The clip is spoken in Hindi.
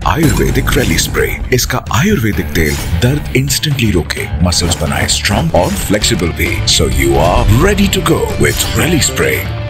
आयुर्वेदिक रेलिस्प्रे। इसका आयुर्वेदिक तेल दर्द इंस्टेंटली रोके, मसल्स बनाए स्ट्रॉन्ग और फ्लेक्सिबल भी। So you are ready to go with रेलिस्प्रे।